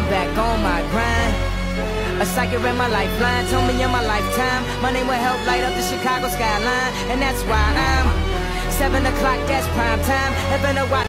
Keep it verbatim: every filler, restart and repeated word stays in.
back on my grind. A psychic ran my lifeline, told me in my lifetime my name will help light up the Chicago skyline. And that's why I'm seven o'clock, that's prime time. Heaven to watch.